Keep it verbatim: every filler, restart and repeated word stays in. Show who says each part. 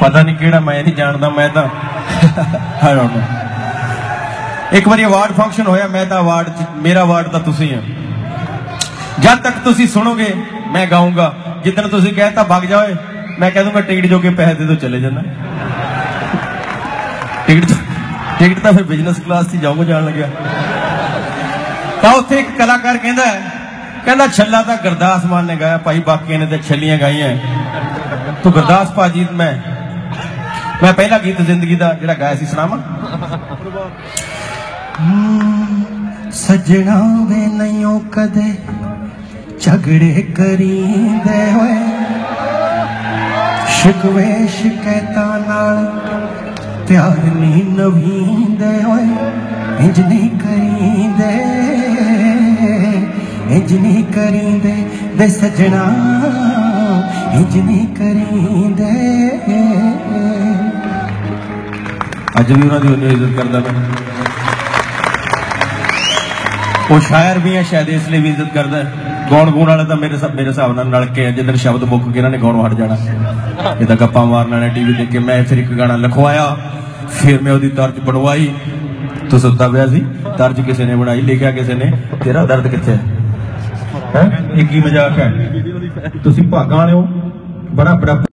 Speaker 1: पता नहीं केड़ा, मैं नहीं जानता, मैं तो आई डोंट नो। एक बार अवार्ड फंक्शन होया, मैं तो अवार्ड, मेरा अवार्ड तो तुसी है। जब तक तुसी सुनोगे मैं गाऊंगा, जितना तुसी कहता भाग जाओ, मैं कह दूंगा टिकट जो के पैसे दे दो चले जाना। टिकट टिकट तो फिर बिजनेस क्लास से जाऊंगा जान लग्या। तो उत्थे एक कलाकार कहता है, कहता छला तो गुरदास मान ने गाया भाई, बाकी ने तो छलियां गाइया। तो गुरदास भाजी मैं मैं पहला गीत जिंदगी का जिहड़ा गाया सी सुनावा। सजना वे नहीं कदे झगड़े करींदे होए, शिकवे शिकैतां नाल प्यार नहीं नवींदे होए, इंज नहीं करींदे इंज नहीं करींदे दे सजना, इंज नहीं करींदे। अज भी उन्होंने इज्जत करता मैं, वो शायर भी है शायद इसलिए भी इज्जत करता है। गाउन गूण वाले तो मेरे मेरे हिसाब नाल नलके है, जिधर शब्द मुक के इन्होंने गाउन हट जाना, इदा गप्पा मारना ने टीवी देख के। मैं फिर एक गाना लिखवाया, फिर मैं उसकी तर्ज बनवाई। तो सुता पिया सी, तर्ज किसी ने बनाई, लिखा किसी ने तेरा दर्द कित्थे है। एक ही मजाक है, तुसीं भागां वाले हो, बड़ा बड़ा